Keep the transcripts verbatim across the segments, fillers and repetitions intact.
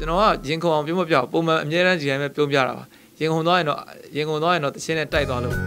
ကျွန်တော်ကရင်ခုန်အောင်ပြုံးမပြပုံမှန်အမြဲတမ်းဒီတိုင်းပဲပြုံးပြတာပါရင်ခုန်သွားရင်တော့ရင်ခုန်သွားရင်တော့တခြင်းနဲ့တိုက်သွားလို့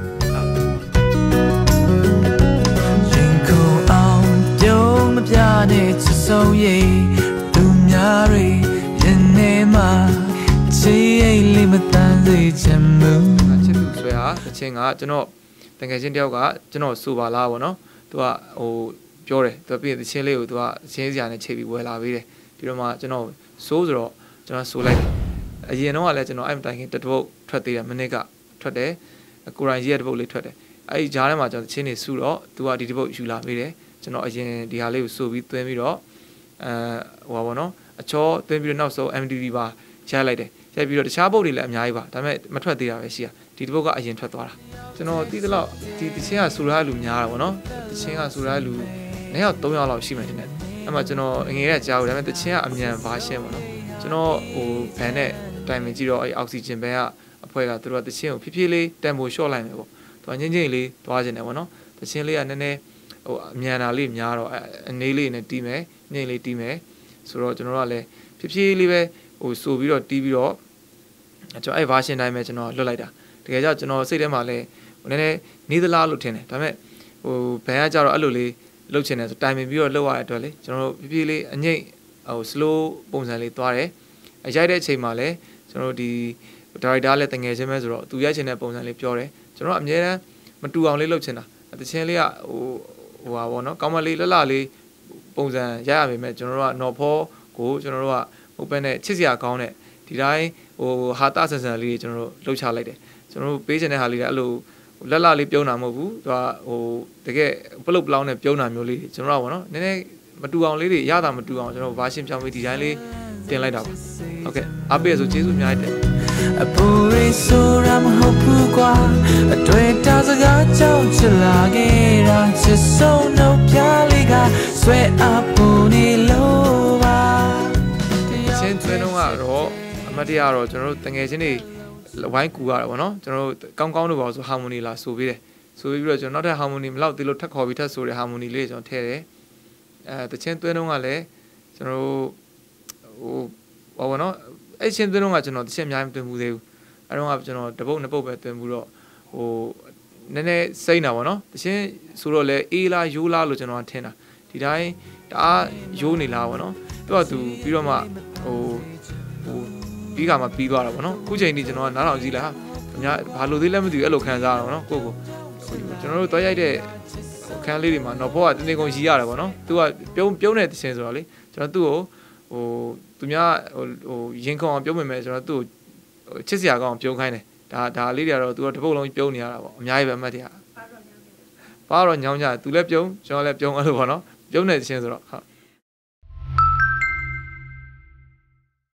ရင်ခုန်အောင်ပြုံးမပြတဲ့ချစ်ဆုံးရဲ့သူများတွေရင်ထဲမှာချစ်ရဲ့လေးမတန်စေချင်ဘူးချစ်သူဆွဲဟာတခြင်းကကျွန်တော်တကယ်ချင်းတယောက်ကကျွန်တော်စူပါလားဗောနော်သူကဟိုပြောတယ်သူပြီးတခြင်းလေးကိုသူကချင်းစရာနဲ့ချိန်ပြီးဝယ်လာပေးတယ်ပြီးတော့မှကျွန်တော်စိုးဆိုတော့ကျွန်တော်ဆိုလိုက်တယ်အရင်တော့ကလည်းကျွန်တော်အဲ့မတိုင်ခင်တတပုတ်ထွက်သေးတယ်မနစ်ကထွက်တယ်ကိုရိုင်းကြီးရဲ့တပုတ်လေးထွက်တယ်အဲ့ဒီဂျားထဲမှာကျွန်တော်ချင်းနေစုတော့သူကဒီတပုတ်ယူလာပေးတယ်ကျွန်တော်အရင်ဒီဟာလေးကိုဆိုပြီးသွင်းပြီးတော့အဲဟိုပါဘောနော်အချောသွင်းပြီးတော့နောက်ဆုံး M D V ပါရိုက်လိုက်တယ်ရိုက်ပြီးတော့တခြားပုတ်တွေလည်းအများကြီးပါဒါပေမဲ့မထွက်သေးတာပဲရှိတာဒီတပုတ်ကအရင်ထွက်သွားတာကျွန်တော်တီးသလောက်ဒီတချင်းကဆူရတဲ့လူများတာဗောနော်တချင်းကဆူရတဲ့လူနှစ်ယောက်သုံးယောက်လောက်ရှိမှတင်တယ်အဲ့မှာကျွန်တော်ငယ်ရကြားဘူးဒါပေမဲ့တချင်းကအမြန်ဘာရှင်းဗောနော်ကျွန်တော်ဟိုဘန်နဲ့တိုင်မင်ကြည့်တော့အဲ့အောက်ဆီဂျင်ဘန်ကအဖွဲကသူတို့ကတချင်းကိုဖြည်းဖြည်းလေးတန်ဖိုးလျှော့လိုက်မယ်ဗောသူကငင်းငင်းလေးသွားခြင်းတယ်ဗောနော်တချင်းလေးကနည်းနည်းဟိုအမြန်တာလေးများတော့အနေလေးနဲ့တီးမယ်ငင်းလေးတီးမယ်ဆိုတော့ကျွန်တော်တို့ကလည်းဖြည်းဖြည်းလေးပဲဟိုဆိုပြီးတော့တီးပြီးတော့ကျွန်တော်အဲ့ version တိုင်းပဲကျွန်တော်လွတ်လိုက်တာတကယ်ကြောင့်ကျွန်တော်စိတ်ထဲမှာလည်းဟိုနည်းနည်းနေသလားလို့ထင်တယ်ဒါပေမဲ့ဟိုဘန်ကကြတော့အဲ့လိုလေးလှုပ်ချင်တယ်ဆိုတိုင်ပင်ပြီးတော့လှုပ်ရတဲ့အတွက်လေကျွန်တော်တို့ဖြည်းဖြည်းလေးအငိမ့်ဟို slow ပုံစံလေးသွားတယ်အရိုက်တဲ့အချိန်မှာလည်းကျွန်တော်တို့ဒီဒါရိုက်တာလည်းတငယ်ချင်းပဲဆိုတော့သူရိုက်ချင်တဲ့ပုံစံလေးပြောတယ်ကျွန်တော်အများအားမတူအောင်လေးလှုပ်ချင်တာတချင်းလေးကဟိုဟိုပါဘောနော်ကောင်းမလေးလှလှလေးပုံစံရရပေမဲ့ကျွန်တော်တို့ကနော်ဖောကိုကျွန်တော်တို့ကဟိုပဲနဲ့ချစ်စရာကောင်းတဲ့ဒီတိုင်းဟိုဟာတာဆန်ဆန်လေးတွေကျွန်တော်တို့လှုပ်ချလိုက်တယ်ကျွန်တော်တို့ပေးချင်တဲ့ဟာလေးတွေအဲ့လိုလက်လာလေးပြုံးတာမဟုတ်ဘူးသူကဟိုတကယ်ပလုတ်ပလောင်းနဲ့ပြုံးတာမျိုးလေးကျွန်တော်တို့ကဗောနော်နည်းနည်းမတူအောင်လေးတွေရတာမတူအောင်ကျွန်တော်ဘာရှင်းပြောင်းပြီးဒီတိုင်းလေးတင်လိုက်တာပါဟုတ်ကဲ့အားပေးရဆိုကျေးဇူးအများကြီးတင်အပူရိဆိုရမဟုတ်ဘူးကွာအတွေ့တာစကားကြောင့်ချလာခဲ့တာချစ်ဆုံးနှုတ်ပြလေးကဆွဲအပူနေလို့ပါချင်းသွင်းတော့ကတော့အမတ်တရားတော့ကျွန်တော်တို့တငယ်ချင်းတွေဝိုင်းကူရတာဗောနော်ကျွန်တော်တို့ကောင်းကောင်းလို့ပါဆို harmony လာဆိုပေးတယ်ဆိုပြီးတော့ကျွန်တော်နောက်ထပ် harmony မလောက်သေးလို့ထပ်ခေါ်ပြီးထပ်ဆိုတဲ့ harmony လေးကျွန်တော်ထည့်တယ်အဲတချင်းသွင်းတော့ကလည်းကျွန်တော်တို့ဟိုဘာဗောနော်အဲ့ချင်းသွင်းတော့ကကျွန်တော်တချင်းအများကြီးမသွင်းဘူးသေးဘူးအဲ့တော့ကကျွန်တော်တပုတ်နှစ်ပုတ်ပဲသွင်းဘူးတော့ဟိုနည်းနည်းစိမ့်တာဗောနော်တချင်းဆိုတော့လေအေးလားယိုးလားလို့ကျွန်တော်ထင်တာဒီတိုင်းတအားယိုးနေလားဗောနော်သူကသူပြီးတော့မှဟိုဟိုပြီးကမှပြီးသွားတာဗောနော်ခုချိန်ကြီးကျွန်တော်ကနားထောင်ကြည့်လာအများဘာလို့သေးလဲမသိဘူးအဲ့လိုခံစားရတာဗောနော်ကိုကိုကျွန်တော်တို့တွားရိုက်တဲ့ခန်းလေးတွေမှာတော့ဘောကတင်းတင်းကုန်ရီးရတယ်ဗောနော်သူကပြုံးပြုံးတဲ့တခြင်းဆိုတော့လေကျွန်တော်သူ့ကိုဟိုသူများဟိုဟိုရင်ခုန်အောင်ပြုံးမိမယ်ကျွန်တော်သူ့ကိုချစ်စရာကောင်းအောင်ပြုံးခိုင်းတယ်ဒါဒါလေးတွေကတော့သူကတပုတ်လုံးပြုံးနေရတာဗောအများကြီးပဲအမှတ်တရပါတော့ညောင်းကြသူလည်းပြုံးကျွန်တော်လည်းပြုံးအဲ့လိုဗောနော်ပြုံးတဲ့တခြင်းဆိုတော့ဟုတ်